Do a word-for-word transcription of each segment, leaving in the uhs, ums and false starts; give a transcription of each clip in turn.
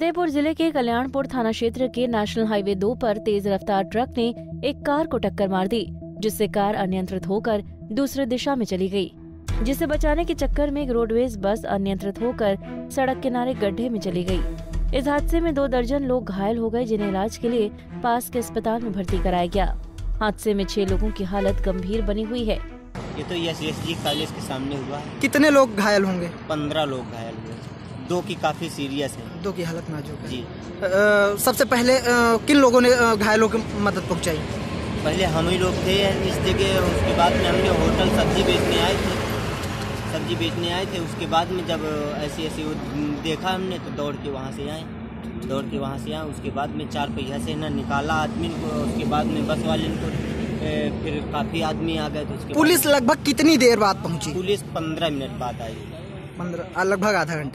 फतेहपुर जिले के कल्याणपुर थाना क्षेत्र के नेशनल हाईवे दो पर तेज रफ्तार ट्रक ने एक कार को टक्कर मार दी, जिससे कार अनियंत्रित होकर दूसरी दिशा में चली गई, जिसे बचाने के चक्कर में एक रोडवेज बस अनियंत्रित होकर सड़क किनारे गड्ढे में चली गई। इस हादसे में दो दर्जन लोग घायल हो गए, जिन्हें इलाज के लिए पास के अस्पताल में भर्ती कराया गया। हादसे में छह लोगों की हालत गंभीर बनी हुई है। ये तो एस एस जी कॉलेज के सामने हुआ है। कितने लोग घायल होंगे? पंद्रह लोग घायल हुए, दो की काफी सीरियस है, दो की हालत नाजुक है। जी आ, सबसे पहले आ, किन लोगों ने घायलों की मदद पहुंचाई? पहले हम ही लोग थे इस जगह, उसके बाद में हमने होटल सब्जी बेचने आए थे सब्जी बेचने आए थे उसके बाद में जब ऐसी ऐसी देखा हमने तो दौड़ के वहाँ से आए दौड़ के वहाँ से आए उसके बाद में चार पहिया से ना निकाला आदमी को। उसके बाद में बस वाले को फिर काफी आदमी आ गए। तो उसके पुलिस लगभग कितनी देर बाद पहुंची? पुलिस पंद्रह मिनट बाद आई। पंद्रह लगभग आधा घंटे।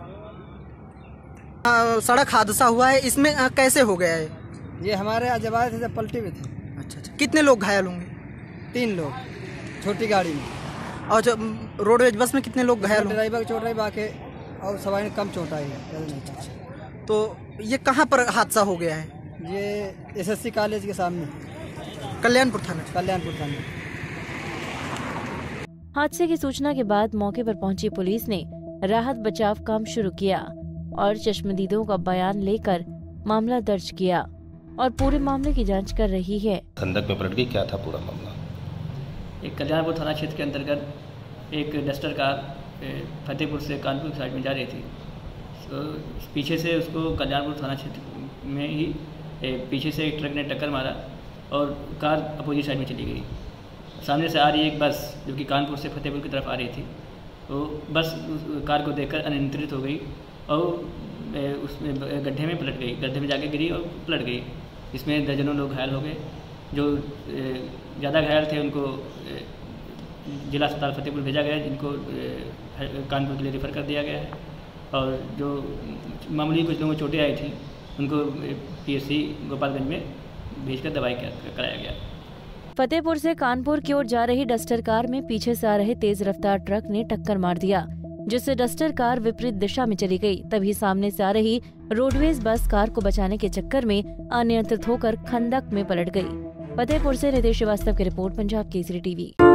सड़क हादसा हुआ है, इसमें आ, कैसे हो गया है? ये हमारे यहाँ जब आए थे जब पलटी में थे। अच्छा अच्छा। कितने लोग घायल होंगे? तीन लोग छोटी गाड़ी में। और जो रोडवेज बस में कितने लोग घायल होंगे? ड्राइवर चोट रही बाकी और सवारी ने कम चोट आई है। तो ये कहाँ पर हादसा हो गया है? ये एस एस सी कॉलेज के सामने, कल्याणपुर थाना। कल्याणपुर थाना। हादसे की सूचना के बाद मौके पर पहुंची पुलिस ने राहत बचाव काम शुरू किया और चश्मदीदों का बयान लेकर मामला दर्ज किया और पूरे मामले की जांच कर रही है। खंडक में पलट गई, क्या था पूरा मामला? एक कल्याणपुर थाना क्षेत्र के अंतर्गत एक डस्टर कार फतेहपुर से कानपुर साइड में जा रही थी। तो पीछे से उसको कल्याणपुर थाना क्षेत्र में ही पीछे से एक ट्रक ने टक्कर मारा और कार अपोजिट साइड में चली गई। सामने से आ रही एक बस जो कि कानपुर से फतेहपुर की तरफ आ रही थी, तो बस उस कार को देखकर अनियंत्रित हो गई और उसमें गड्ढे में पलट गई गड्ढे में जाके गिरी और पलट गई। इसमें दर्जनों लोग घायल हो गए। जो ज़्यादा घायल थे उनको जिला अस्पताल फतेहपुर भेजा गया, जिनको कानपुर के लिए रेफर कर दिया गया है। और जो मामूली कुछ लोगों को चोटें आई थी उनको पीएससी गोपालगंज में भेजकर दवाई कराया गया। फतेहपुर से कानपुर की ओर जा रही डस्टर कार में पीछे से आ रहे तेज रफ्तार ट्रक ने टक्कर मार दिया, जिससे डस्टर कार विपरीत दिशा में चली गई। तभी सामने से आ रही रोडवेज बस कार को बचाने के चक्कर में अनियंत्रित होकर खंडक में पलट गई। फतेहपुर से नितेश श्रीवास्तव की रिपोर्ट, पंजाब केसरी टीवी।